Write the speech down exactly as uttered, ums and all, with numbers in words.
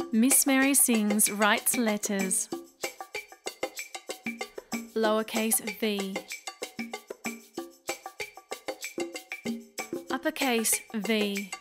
Miss Mary Sings writes letters. Lowercase v. Uppercase V.